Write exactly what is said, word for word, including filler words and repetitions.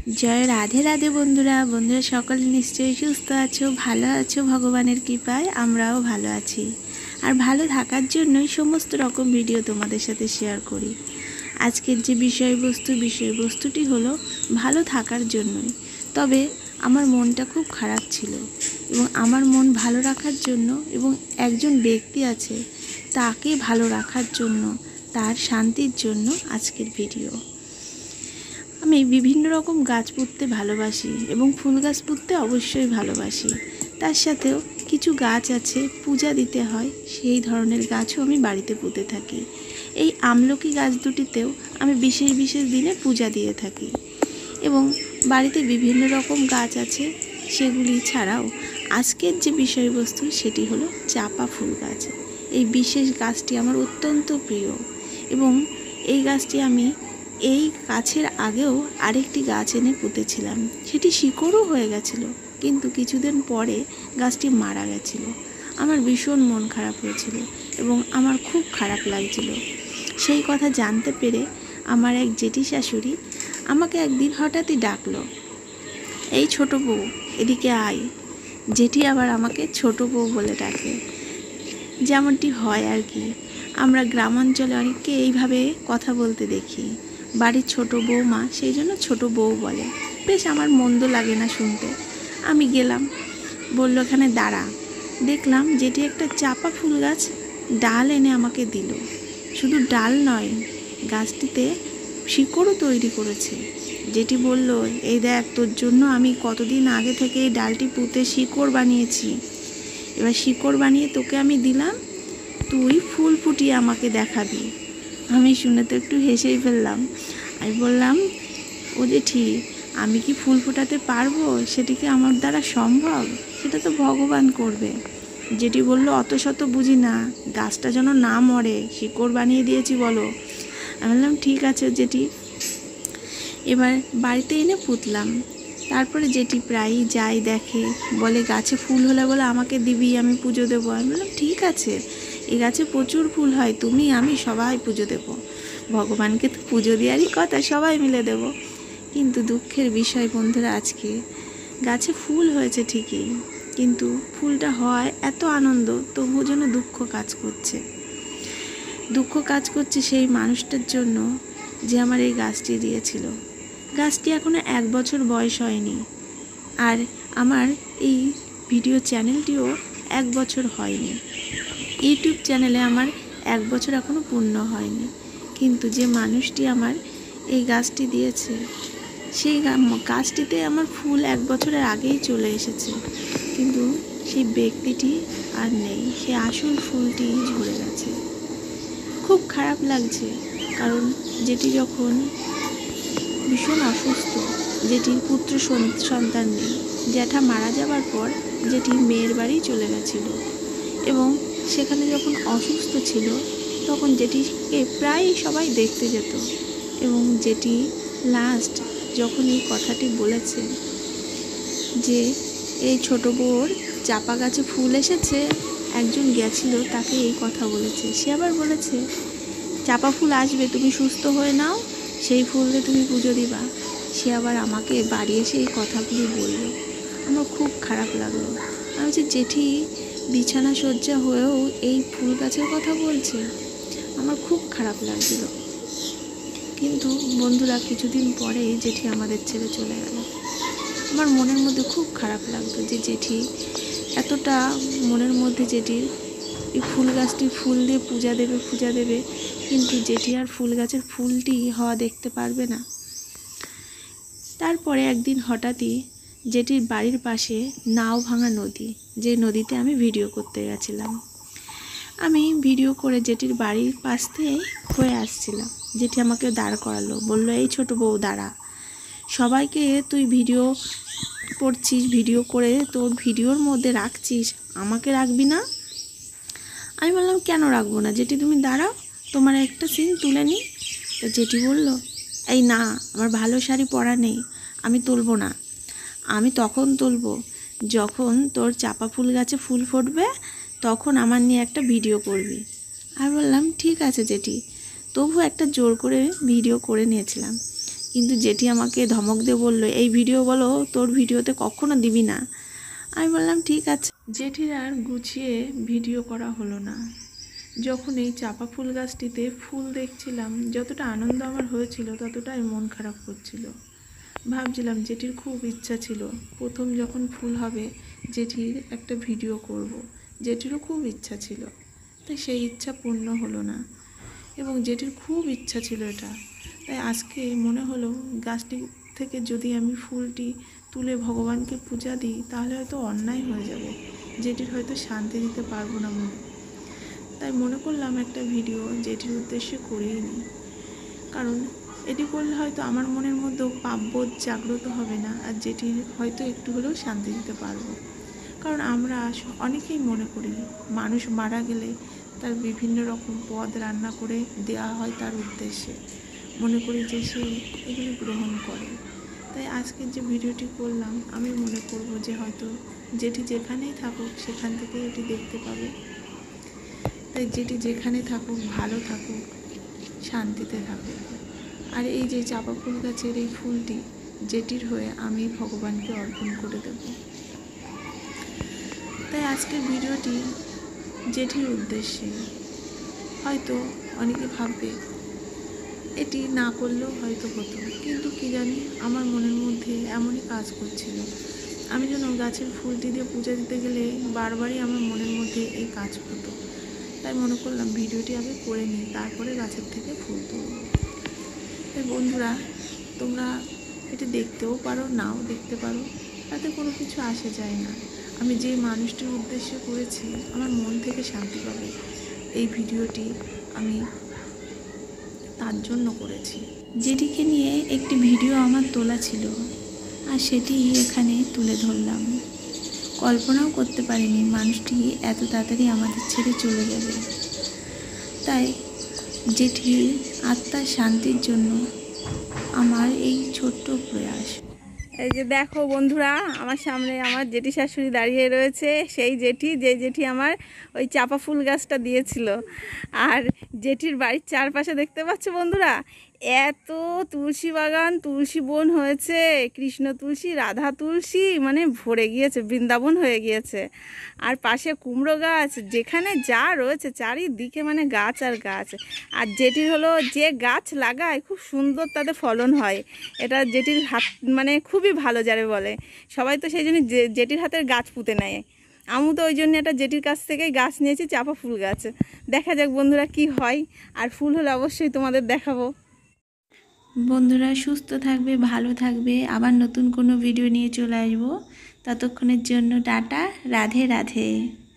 जय राधे राधे बंधुरा बंधुरा सकले निश्चयई सुस्थ आछो भालो आछो भगवानेर कृपाय आमराओ भालो आछि और भालो थाकार जोन्नोई समस्त रकम भिडियो तोमादेर साथे शेयर करी। आजकेर जे विषयबस्तु विषयबस्तुटी हलो भालो थाकार जोन्नोई। तबे आमार मनटा खूब खाराप छिलो एबं आमार मन भालो राखार जोन्नो एबं एकजन व्यक्ति आछे ताके भालो राखार जोन्नो तार शांतिर जोन्नो आजकेर भिडियो। आमी विभिन्न रकम गाछ पुतते भालोबासी एबं फुल गाछ पुतते अवश्यई भालोबासी। तार साथेओ किछु गाछ आछे पूजा दिते हय सेई धरनेर गाछও आमी बाड़ीते पुते थाकी। এই আমলকি গাছ দুটিতেও আমি বিশেষ বিশেষ দিনে পূজা দিয়ে থাকি এবং বাড়িতে বিভিন্ন রকম গাছ আছে। সেগুলি ছাড়াও আজকের যে বিষয়বস্তু সেটি হলো চাপা ফুল গাছ। এই বিশেষ গাছটি আমার অত্যন্ত প্রিয় এবং এই গাছটি আমি এই গাছের আগেও আরেকটি গাছ এনে পুঁতেছিলাম। সেটি শিকড়ও হয়ে গেছিল, কিন্তু কিছুদিন পরে গাছটি মারা গেছিল। আমার ভীষণ মন খারাপ হয়েছিল এবং আমার খুব খারাপ লাগছিল। সেই কথা জানতে পেরে আমার এক জেঠি শাশুড়ি আমাকে একদিন হঠাৎই ডাকলো, এই ছোট বউ এদিকে আয়। জেঠি আবার আমাকে ছোট বউ বলে ডাকে, যেমনটি হয় আর কি। আমরা গ্রামাঞ্চলে অনেককে এইভাবে কথা বলতে দেখি, বাড়ির ছোট বৌমা, সেই জন্য ছোট বউ বলে। বেশ আমার মন্দ লাগে না শুনতে। আমি গেলাম, বলল এখানে দাঁড়া। দেখলাম যেটি একটা চাপা ফুল গাছ ডাল এনে আমাকে দিল। শুধু ডাল নয়, গাছটিতে শিকড়ও তৈরি করেছে। যেটি বলল, এই দেখ তোর জন্য আমি কতদিন আগে থেকে এই ডালটি পুঁতে শিকড় বানিয়েছি। এবার শিকড় বানিয়ে তোকে আমি দিলাম, তুই ফুল ফুটিয়ে আমাকে দেখাবি। আমি শুনে তো একটু হেসেই ফেললাম। আমি বললাম, ও জেঠি আমি কি ফুল ফোটাতে পারবো? সেটি কি আমার দ্বারা সম্ভব? সেটা তো ভগবান করবে। যেটি বললো, অত শত বুঝি না, গাছটা যেন না মরে, শিকড় বানিয়ে দিয়েছি বলো। আমি বললাম ঠিক আছে যেটি। এবার বাড়িতে এনে পুঁতলাম। তারপরে যেটি প্রায়ই যাই দেখে, বলে গাছে ফুল হলে বলে আমাকে দিবি, আমি পুজো দেবো। আমি বললাম ঠিক আছে, এই গাছে প্রচুর ফুল হয়, তুমি আমি সবাই পুজো দেব। ভগবানকে তো পুজো দেওয়ারই কথা, সবাই মিলে দেব। কিন্তু দুঃখের বিষয় বন্ধুরা, আজকে গাছে ফুল হয়েছে ঠিকই, কিন্তু ফুলটা হয় এত আনন্দ, তবুও যেন দুঃখ কাজ করছে। দুঃখ কাজ করছে সেই মানুষটার জন্য যে আমার এই গাছটি দিয়েছিল। গাছটি এখনো এক বছর বয়স হয়নি, আর আমার এই ভিডিও চ্যানেলটিও এক বছর হয়নি। ইউটিউব চ্যানেলে আমার এক বছর এখনো পূর্ণ হয়নি, কিন্তু যে মানুষটি আমার এই গাছটি দিয়েছে সেই গাছটিতে আমার ফুল এক বছরের আগেই চলে এসেছে, কিন্তু সেই ব্যক্তিটি আর নেই, সেই আসল ফুলটি ঝরে গেছে। খুব খারাপ লাগছে, কারণ যেটি যখন ভীষণ অসুস্থ, যেটির পুত্র সন্তান নেই, জ্যাঠা মারা যাবার পর যেটি মেয়ের বাড়ি চলে গেছিল এবং সেখানে যখন অসুস্থ ছিল তখন যেটিকে প্রায় সবাই দেখতে যেত এবং যেটি লাস্ট যখন এই কথাটি বলেছে যে এই ছোট বউর চাপা গাছে ফুল এসেছে, একজন গেছিল তাকে এই কথা বলেছে। সে আবার বলেছে চাপা ফুল আসবে, তুমি সুস্থ হয়ে নাও, সেই ফুল দিয়ে তুমি পুজো দিবা। সে আবার আমাকে বাড়ি এসে এই কথাগুলি বলল। আমার খুব খারাপ লাগলো। আমি যে জেঠি বিছানা শয্যা হয়েও এই ফুল গাছের কথা বলছে, আমার খুব খারাপ লাগছিল। কিন্তু বন্ধুরা, কিছুদিন পরেই জেঠি আমাদের ছেড়ে চলে গেল। আমার মনের মধ্যে খুব খারাপ লাগতো যে জেঠি এতটা মনের মধ্যে জেঠির এই ফুল গাছটি ফুল দিয়ে পূজা দেবে পূজা দেবে কিন্তু জেঠি আর ফুল গাছের ফুলটি হওয়া দেখতে পারবে না। তারপরে একদিন হঠাৎই জেঠির বাড়ির পাশে নাও ভাঙা নদী, যে নদীতে আমি ভিডিও করতে গেছিলাম, আমি ভিডিও করে জেঠির বাড়ির পাশ থেকেই হয়ে আসছিলাম। জেঠি আমাকে দাঁড় করালো, বললো এই ছোট বউ দাঁড়া, সবাইকে তুই ভিডিও করছিস, ভিডিও করে তোর ভিডিওর মধ্যে রাখছিস, আমাকে রাখবি না? আমি বললাম কেন রাখবো না জেঠি, তুমি দাঁড়াও, তোমার একটা সিন তুলে নিই। তো জেঠি বললো, এই না, আমার ভালো শাড়ি পরা নেই, আমি তুলবো না। আমি তখন তুলবো যখন তোর চাপা ফুল গাছে ফুল ফুটবে, তখন আমার নিয়ে একটা ভিডিও করবি। আমি বললাম ঠিক আছে জেঠি। তবু একটা জোর করে ভিডিও করে নিয়েছিলাম। কিন্তু জেঠি আমাকে ধমক দিয়ে বললো, এই ভিডিও বলো তোর ভিডিওতে কখনো দিবি না। আমি বললাম ঠিক আছে। জেঠির আর গুছিয়ে ভিডিও করা হলো না। যখন এই চাপা ফুল গাছটিতে ফুল দেখছিলাম, যতটা আনন্দ আমার হয়েছিল ততটাই মন খারাপ করছিল। ভাবছিলাম জেঠির খুব ইচ্ছা ছিল প্রথম যখন ফুল হবে জেঠির একটা ভিডিও করব। জেঠিরও খুব ইচ্ছা ছিল, তাই সেই ইচ্ছা পূর্ণ হলো না। এবং জেঠির খুব ইচ্ছা ছিল এটা, তাই আজকে মনে হলো গাছটি থেকে যদি আমি ফুলটি তুলে ভগবানকে পূজা দিই তাহলে হয়তো অন্যায় হয়ে যাবে, জেঠির হয়তো শান্তি দিতে পারবো না মনে। তাই মনে করলাম একটা ভিডিও জেঠির উদ্দেশ্যে করেই নিই, কারণ এটি করলে হয়তো আমার মনের মধ্যেও পাপবোধ জাগ্রত হবে না, আর জেঠির হয়তো একটু হলেও শান্তি দিতে পারবো। কারণ আমরা অনেকেই মনে করি মানুষ মারা গেলে তার বিভিন্ন রকম পদ রান্না করে দেওয়া হয় তার উদ্দেশ্যে, মনে করি যে সে এগুলি গ্রহণ করে। তাই আজকের যে ভিডিওটি করলাম আমি মনে করব যে হয়তো যেটি যেখানেই থাকুক সেখান থেকে এটি দেখতে পাবে। তাই যেটি যেখানে থাকুক ভালো থাকুক, শান্তিতে থাকুক। আর এই যে চাপা ফুল গাছের এই ফুলটি যেটির হয়ে আমি ভগবানকে অর্পণ করে দেব। তাই আজকের ভিডিওটি জেঠির উদ্দেশ্যে। হয়তো অনেকে ভাববে এটি না করলেও হয়তো হতো, কিন্তু কি জানি আমার মনের মধ্যে এমনই কাজ করছিল। আমি যেন গাছের ফুলটি দিয়ে পূজা দিতে গেলে বারবারই আমার মনের মধ্যে এই কাজ হতো। তাই মনে করলাম ভিডিওটি আগে করে নিই, তারপরে গাছের থেকে ফুল তুলব। তাই বন্ধুরা, তোমরা এটি দেখতেও পারো, নাও দেখতে পারো, তাতে কোনো কিছু আসে যায় না। আমি যে মানুষটির উদ্দেশ্যে করেছি আমার মন থেকে শান্তি পাবে, এই ভিডিওটি আমি তার জন্য করেছি। যেটিকে নিয়ে একটি ভিডিও আমার তোলা ছিল, আর সেটি এখানে তুলে ধরলাম। কল্পনাও করতে পারিনি মানুষটি এত তাড়াতাড়ি আমাদের ছেড়ে চলে যাবে। তাই যেটির আত্মার শান্তির জন্য আমার এই ছোট্ট প্রয়াস। এই যে দেখো বন্ধুরা, আমার সামনে আমার জেঠি শাশুড়ি দাঁড়িয়ে রয়েছে, সেই জেঠি যে জেঠি আমার ওই চাপা ফুল গাছটা দিয়েছিল। আর জেঠির বাড়ির চারপাশে দেখতে পাচ্ছ বন্ধুরা, এত তুলসী বাগান, তুলসী বন হয়েছে, কৃষ্ণ তুলসী, রাধা তুলসী, মানে ভরে গিয়েছে, বৃন্দাবন হয়ে গিয়েছে। আর পাশে কুমড়ো গাছ, যেখানে যা রয়েছে চারিদিকে মানে গাছ আর গাছ। আর জেঠির হলো যে গাছ লাগায় খুব সুন্দর তাদের ফলন হয়, এটা জেঠির হাত মানে খুবই ভালো যারে বলে। সবাই তো সেই জন্য জেঠির হাতের গাছ পুঁতে নেয়। আমি তো ওই জন্য একটা জেঠির কাছ থেকেই গাছ নিয়েছি, চাপা ফুল গাছ। দেখা যাক বন্ধুরা কি হয়, আর ফুল হলে অবশ্যই তোমাদের দেখাবো। বন্ধুরা সুস্থ থাকবে, ভালো থাকবে, আবার নতুন কোনো ভিডিও নিয়ে চলে আসবো। ততক্ষণের জন্য টাটা, রাধে রাধে।